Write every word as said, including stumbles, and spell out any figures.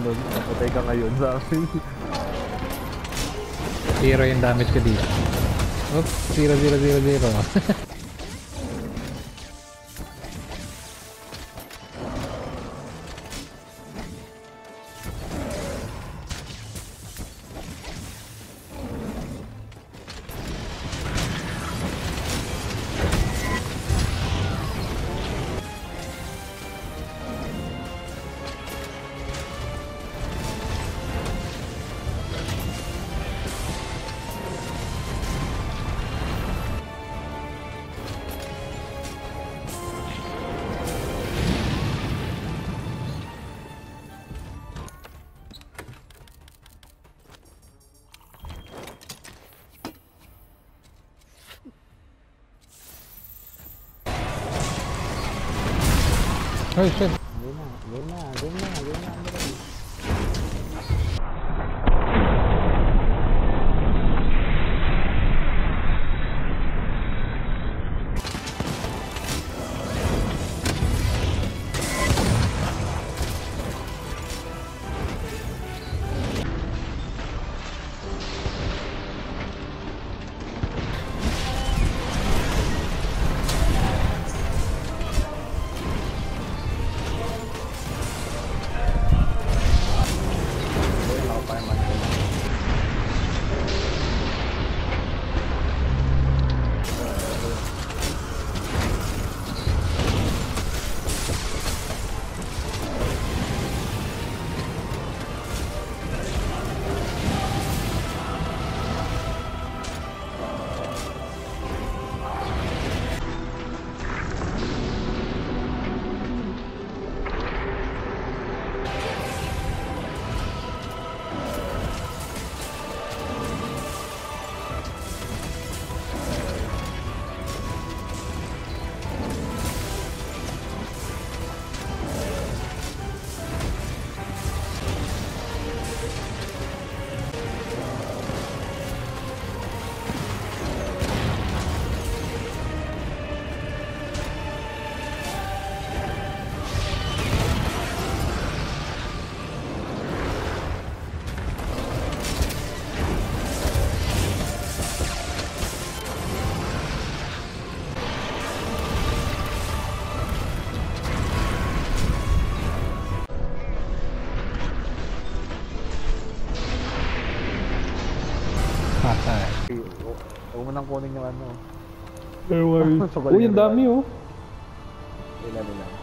nun. Patay ka ngayon sa akin. Zero yung damage ko dito. Oops, zero, zero, zero, zero. Oh shit. Game na, game na, game na, game na. Patay. Huwag mo nang kunin yung ano. Uy, ang dami oh. Ilan ilan.